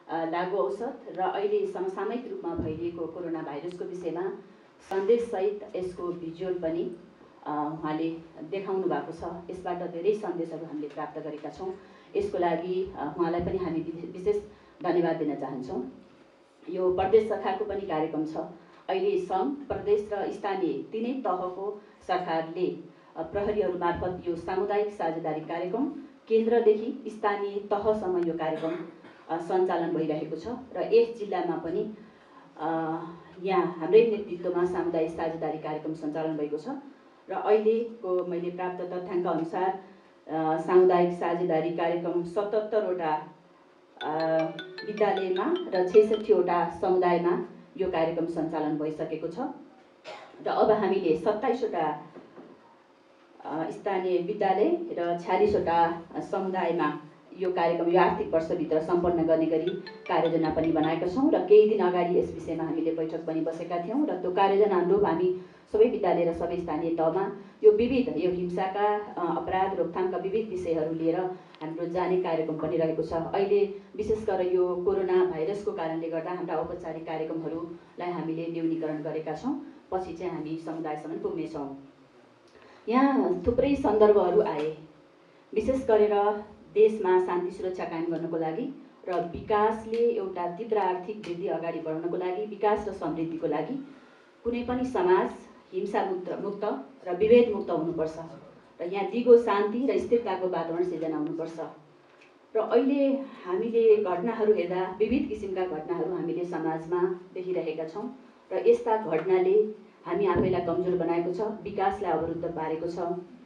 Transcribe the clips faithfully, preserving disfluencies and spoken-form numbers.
लागू औषध र अहिले समसामयिक रूपमा भइरहेको कोरोना भाइरसको विषयमा सन्देशसहित यसको भिजुअल पनि उहाँले देखाउनु भएको छ। यसबाट धेरै सन्देशहरू हामीले प्राप्त गरेका छौँ। यसको लागि उहाँलाई पनि हामी विशेष धन्यवाद दिन चाहन्छौँ। यो प्रदेश सरकारको पनि कार्यक्रम छ। अहिले सङ्घ, प्रदेश र स्थानीय तिनै तहको सरकारले प्रहरीहरू मार्फत यो सामुदायिक साझेदारी कार्यक्रम केन्द्रदेखि स्थानीय तहसम्म यो कार्यक्रम सञ्चालन भइरहेको छ र यस जिल्लामा पनि यहाँ हाम्रै नेतृत्वमा सामुदायिक साझेदारी कार्यक्रम सञ्चालन भएको छ र अहिलेको मैले प्राप्त तथ्याङ्क अनुसार सामुदायिक साझेदारी कार्यक्रम सतहत्तरवटा विद्यालयमा र छैसठीवटा समुदायमा यो कार्यक्रम सञ्चालन भइसकेको छ र अब हामीले सत्ताइसवटा स्थानीय विद्यालय र छ्यालिसवटा समुदायमा यो कार्यक्रम यो आर्थिक वर्षभित्र सम्पन्न गर्ने गरी कार्ययोजना पनि बनाएका छौँ र केही दिन अगाडि यस विषयमा हामीले बैठक पनि बसेका थियौँ र त्यो कार्ययोजना अनुरूप हामी सबै विद्यालय र सबै स्थानीय तहमा यो विविध यो हिंसाका अपराध रोकथामका विविध विषयहरू लिएर हाम्रो जाने कार्यक्रम पनि रहेको छ। अहिले विशेष गरेर यो कोरोना भाइरसको कारणले गर्दा हाम्रा औपचारिक कार्यक्रमहरूलाई हामीले न्यूनीकरण गरेका छौँ। पछि चाहिँ हामी समुदायसम्म पुग्नेछौँ। यहाँ थुप्रै सन्दर्भहरू आए, विशेष गरेर देशमा शान्ति सुरक्षा कायम गर्नको लागि र विकासले एउटा तीव्र आर्थिक वृद्धि अगाडि बढाउनको लागि, विकास र समृद्धिको लागि कुनै पनि समाज हिंसा मुक्त मुक्त र विभेद मुक्त हुनुपर्छ र यहाँ दिगो शान्ति र स्थिरताको वातावरण सिर्जना हुनुपर्छ। र अहिले हामीले घटनाहरू हेर्दा विविध किसिमका घटनाहरू हामीले समाजमा देखिरहेका छौँ र यस्ता घटनाले हामी आफैलाई कमजोर बनाएको छ, विकासलाई अवरुद्ध पारेको छ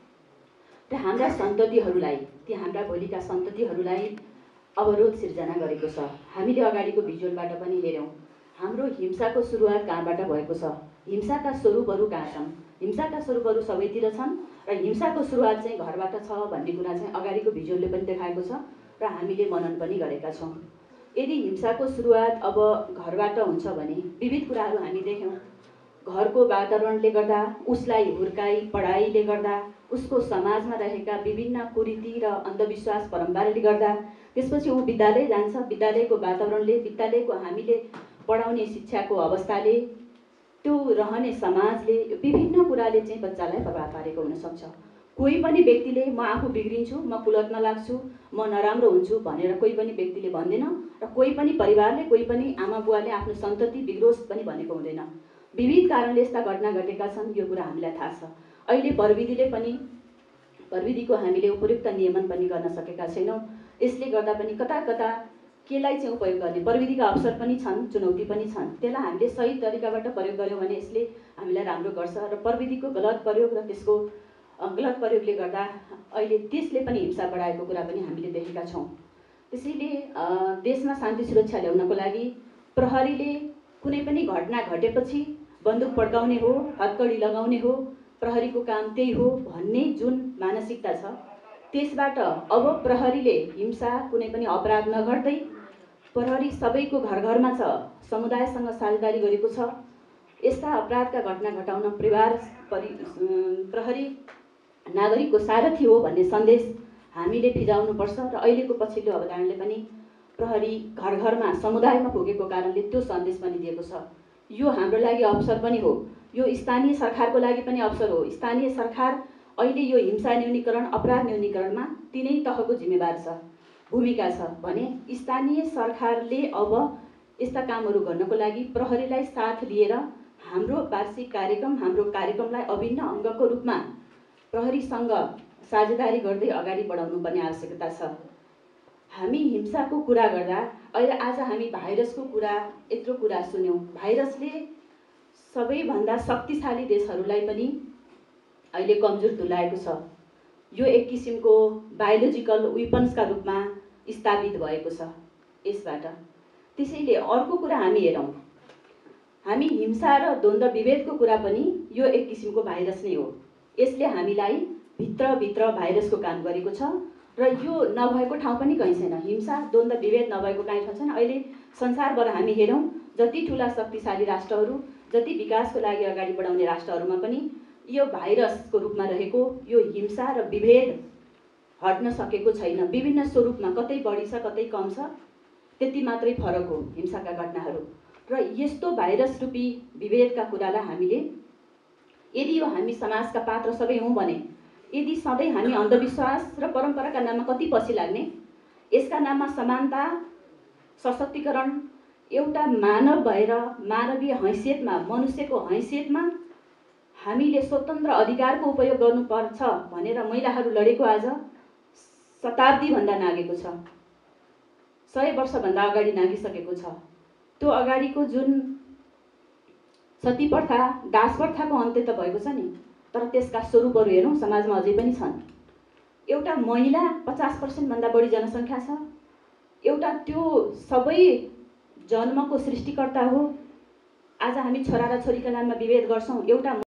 र हाम्रा सन्ततिहरूलाई, ती हाम्रा भोलिका सन्ततिहरूलाई अवरोध सिर्जना गरेको छ। हामीले अगाडिको भिजुअलबाट पनि हेऱ्यौँ, हाम्रो हिंसाको सुरुवात कहाँबाट भएको छ, हिंसाका स्वरूपहरू कहाँ छन्, हिंसाका स्वरूपहरू सबैतिर छन् र हिंसाको सुरुवात चाहिँ घरबाट छ भन्ने कुरा चाहिँ अगाडिको भिजुअलले पनि देखाएको छ र हामीले मनन पनि गरेका छौँ। यदि हिंसाको सुरुवात अब घरबाट हुन्छ भने विविध कुराहरू हामी देख्यौँ। घरको वातावरणले गर्दा, उसलाई हुर्काई पढाइले गर्दा, उसको समाजमा रहेका विभिन्न कुरीति र अन्धविश्वास परम्पराले गर्दा, त्यसपछि ऊ विद्यालय जान्छ, विद्यालयको वातावरणले, विद्यालयको हामीले पढाउने शिक्षाको अवस्थाले, त्यो रहने समाजले, विभिन्न कुराले चाहिँ बच्चालाई प्रभाव पारेको हुनसक्छ। कोही पनि व्यक्तिले म आफू बिग्रिन्छु, म कुलतमा लाग्छु, म नराम्रो हुन्छु भनेर कोही पनि व्यक्तिले भन्दैन र कोही पनि परिवारले, कोही पनि आमा बुवाले आफ्नो सन्तति बिग्रोस् पनि भनेको हुँदैन। विविध कारणले यस्ता घटना घटेका छन्, यो कुरा हामीलाई थाहा छ। अहिले प्रविधिले पनि प्रविधिको हामीले उपयुक्त नियमन पनि गर्न सकेका छैनौँ। यसले गर्दा पनि कता कता केलाई चाहिँ उपयोग गर्ने प्रविधिका अवसर पनि छन्, चुनौती पनि छन्। त्यसलाई हामीले सही तरिकाबाट प्रयोग गऱ्यौँ भने यसले हामीलाई राम्रो गर्छ र प्रविधिको गलत प्रयोग र त्यसको गलत प्रयोगले गर्दा अहिले त्यसले पनि हिंसा बढाएको कुरा पनि हामीले देखेका छौँ। त्यसैले देशमा शान्ति सुरक्षा ल्याउनको लागि प्रहरीले कुनै पनि घटना घटेपछि बन्दुक पड्काउने हो, हत्कडी लगाउने हो, प्रहरीको काम त्यही हो भन्ने जुन मानसिकता छ, त्यसबाट अब प्रहरीले हिंसा कुनै पनि अपराध नगर्दै प्रहरी सबैको घर घरमा छ, समुदायसँग साझेदारी गरेको छ। यस्ता अपराधका घटना घटाउन परिवार परि प्रहरी नागरिकको सारथी हो भन्ने सन्देश हामीले फिजाउनुपर्छ र अहिलेको पछिल्लो अवधारणले पनि प्रहरी घर घरमा समुदायमा पुगेको कारणले त्यो सन्देश पनि दिएको छ। यो हाम्रो लागि अवसर पनि हो, यो स्थानीय सरकारको लागि पनि अवसर हो। स्थानीय सरकार अहिले यो हिंसा न्यूनीकरण, अपराध न्यूनीकरणमा तिनै तहको जिम्मेवार छ, भूमिका छ भने स्थानीय सरकारले अब यस्ता कामहरू गर्नको लागि प्रहरीलाई साथ लिएर हाम्रो वार्षिक कार्यक्रम, हाम्रो कार्यक्रमलाई अभिन्न अङ्गको रूपमा प्रहरीसँग साझेदारी गर्दै अगाडि बढाउनु पर्ने आवश्यकता छ। हामी हिंसाको कुरा गर्दा अहिले आज हामी भाइरसको कुरा यत्रो कुरा सुन्यौँ। भाइरसले सबैभन्दा शक्तिशाली देशहरूलाई पनि अहिले कमजोर तुल्याएको छ। यो एक किसिमको बायोलोजिकल वेपन्सका रूपमा स्थापित भएको छ यसबाट। त्यसैले अर्को कुरा हामी हेरौँ, हामी हिंसा र द्वन्द्व विभेदको कुरा पनि यो एक किसिमको भाइरस नै हो। यसले हामीलाई भित्रभित्र भाइरसको काम गरेको छ र यो नभएको ठाउँ पनि कहीँ छैन। हिंसा द्वन्द्व विभेद नभएको कहीँ ठाउँ छैन। अहिले संसारभर हामी हेरौँ, जति ठुला शक्तिशाली राष्ट्रहरू, जति विकासको लागि अगाडि बढाउने राष्ट्रहरूमा पनि यो भाइरसको रूपमा रहेको यो हिंसा र विभेद हट्न सकेको छैन। विभिन्न स्वरूपमा कतै बढी छ, कतै कम छ। त्यति मात्रै फरक हो हिंसाका घटनाहरू। र यस्तो भाइरस रूपी विभेदका कुरालाई हामीले यदि यो हामी समाजका पात्र सबै हौँ भने यदि सधैँ हामी अन्धविश्वास र परम्पराका नाममा कति पछि लाग्ने, यसका नाममा समानता, सशक्तिकरण, एउटा मानव भएर मानवीय हैसियतमा, मनुष्यको हैसियतमा हामीले स्वतन्त्र अधिकारको उपयोग गर्नुपर्छ भनेर महिलाहरू लडेको आज शताब्दीभन्दा नागेको छ, सय वर्षभन्दा अगाडि नागिसकेको छ। त्यो अगाडिको जुन सती प्रथा, दास प्रथाको अन्त्य त भएको छ नि, तर त्यसका स्वरूपहरू हेरौँ समाजमा अझै पनि छन्। एउटा महिला पचास पर्सेन्टभन्दा बढी जनसङ्ख्या छ, एउटा त्यो सबै जन्मको सृष्टिकर्ता हो। आज हामी छोरा र छोरीका नाममा विभेद गर्छौँ। एउटा